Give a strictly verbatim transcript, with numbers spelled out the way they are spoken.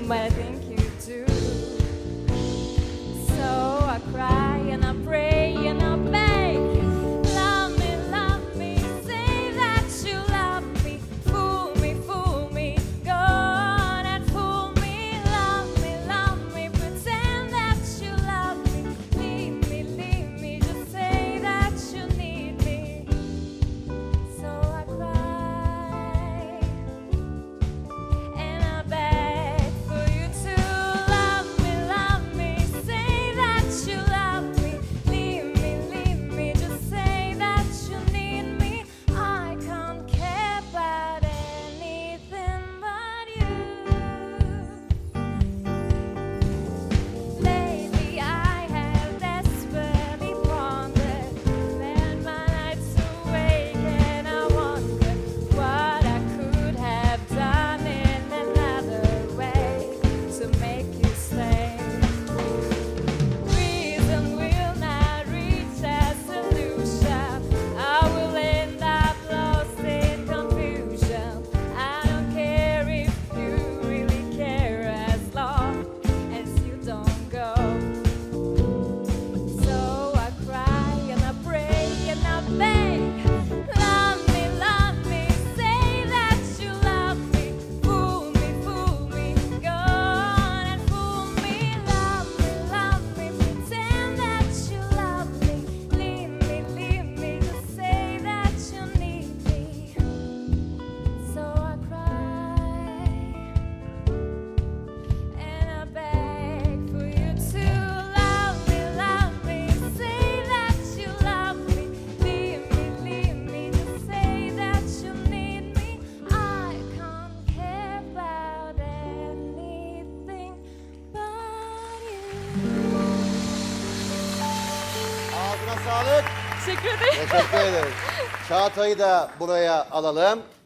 but I think you do. So I cry and I pray and I beg. Love me, love me, say that you love me. Fool me, fool me, go on and fool me. Love me, love me, pretend that you love me. Leave me, leave me, just say that you need me. So I cry and I beg for you to love me, love me, say that you love me. Leave me, leave me, just say that you need me. I can't care about anything but you. Lately I have desperately pondered, led my nights awake, and I wonder what I could have done in another way to make you stay. Reason will not reach a solution. I will end up lost in confusion. I don't care if you really care, as long as you don't go. So I cry and I pray and I beg. Love me, love me, say that you love me. Fool me, fool me, go on and fool me. Love me, love me, pretend that you love me. Leave me, leave me, just say that you need me. So I cry and I beg for you to love me, love me, say that you love me. Leave me, leave me, just say that you need me. I can't care about anything but you. Ağzına sağlık. Teşekkür ederim. Teşekkür ederim. Çağatay'ı da buraya alalım.